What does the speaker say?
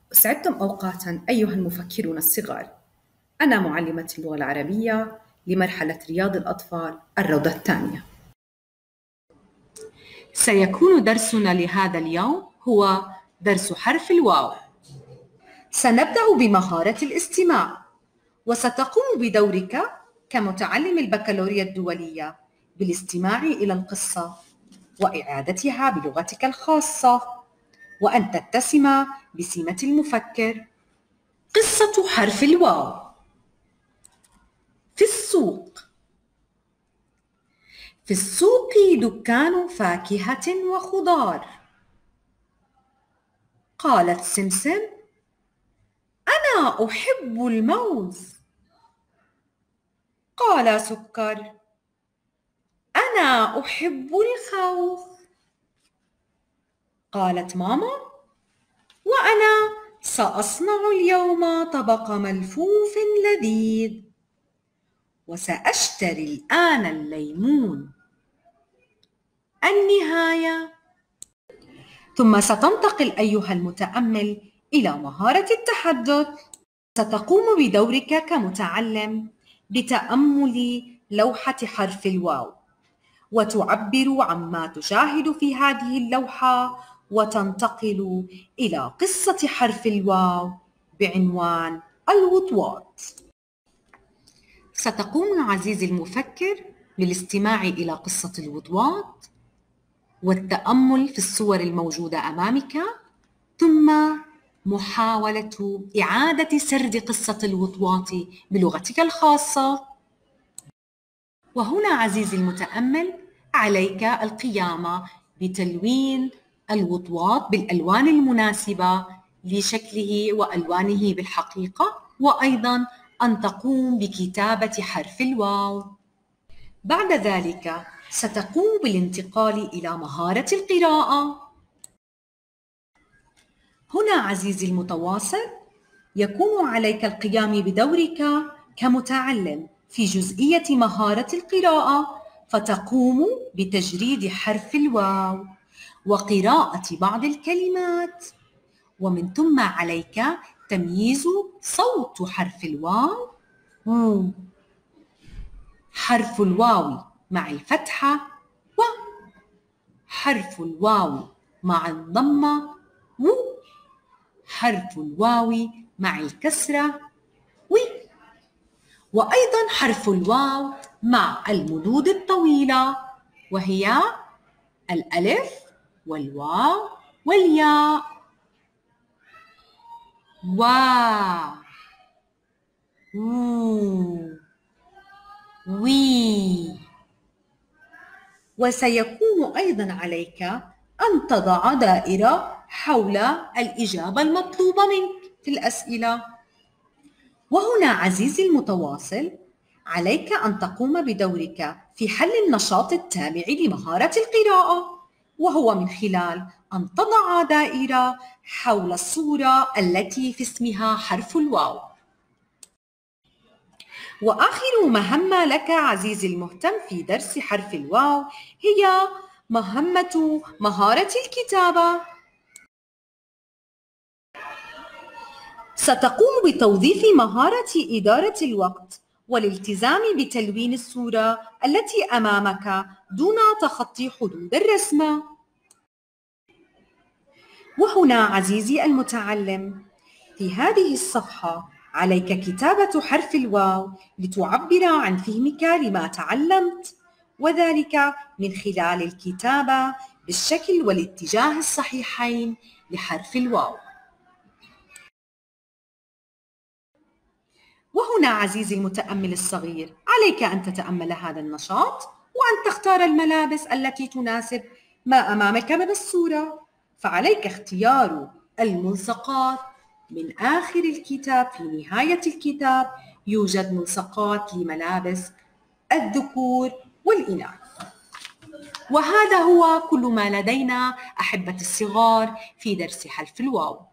أسعدتم أوقاتاً أيها المفكرون الصغار. أنا معلمة اللغة العربية لمرحلة رياض الأطفال الروضة الثانية. سيكون درسنا لهذا اليوم هو درس حرف الواو. سنبدأ بمهارة الاستماع، وستقوم بدورك كمتعلم البكالوريا الدولية بالاستماع إلى القصة وإعادتها بلغتك الخاصة، وأن تتسم بسمة المفكر. قصة حرف الواو. في السوق. في السوق دكان فاكهة وخضار. قالت سمسم: أنا أحب الموز. قال سكر: أنا أحب الخوخ. قالت ماما: وأنا سأصنع اليوم طبق ملفوف لذيذ، وسأشتري الآن الليمون. النهاية. ثم ستنتقل أيها المتأمل إلى مهارة التحدث. ستقوم بدورك كمتعلم بتأمل لوحة حرف الواو، وتعبر عما تشاهد في هذه اللوحة، وتنتقل إلى قصة حرف الواو بعنوان الوطواط. ستقوم عزيزي المفكر بالاستماع إلى قصة الوطواط والتأمل في الصور الموجودة أمامك، ثم محاولة إعادة سرد قصة الوطواط بلغتك الخاصة. وهنا عزيزي المتأمل عليك القيام بتلوين الوطواط بالألوان المناسبة لشكله وألوانه بالحقيقة، وأيضا أن تقوم بكتابة حرف الواو. بعد ذلك ستقوم بالانتقال إلى مهارة القراءة. هنا عزيزي المتواصل يكون عليك القيام بدورك كمتعلم في جزئية مهارة القراءة، فتقوم بتجريد حرف الواو وقراءة بعض الكلمات، ومن ثم عليك تمييز صوت حرف الواو. حرف الواو مع الفتحة، وحرف الواو مع الضمة، حرف الواو مع الكسرة، وأيضا حرف الواو مع المدود الطويلة، وهي الألف والواو والياء. وا، وو، وي. وسيكون أيضا عليك أن تضع دائرة حول الإجابة المطلوبة منك في الأسئلة. وهنا عزيزي المتواصل عليك أن تقوم بدورك في حل النشاط التابع لمهارة القراءة، وهو من خلال أن تضع دائرة حول الصورة التي في اسمها حرف الواو. وآخر مهمة لك عزيزي المهتم في درس حرف الواو هي مهارة الكتابة. ستقوم بتوظيف مهارة إدارة الوقت والالتزام بتلوين الصورة التي أمامك دون تخطي حدود الرسمة. وهنا عزيزي المتعلم في هذه الصفحة عليك كتابة حرف الواو لتعبر عن فهمك لما تعلمت، وذلك من خلال الكتابة بالشكل والاتجاه الصحيحين لحرف الواو. وهنا عزيزي المتأمل الصغير عليك أن تتأمل هذا النشاط، وأن تختار الملابس التي تناسب ما أمامك من الصورة. فعليك اختيار الملصقات من آخر الكتاب. في نهاية الكتاب يوجد ملصقات لملابس الذكور والإناث. وهذا هو كل ما لدينا أحبتي الصغار في درس حرف الواو.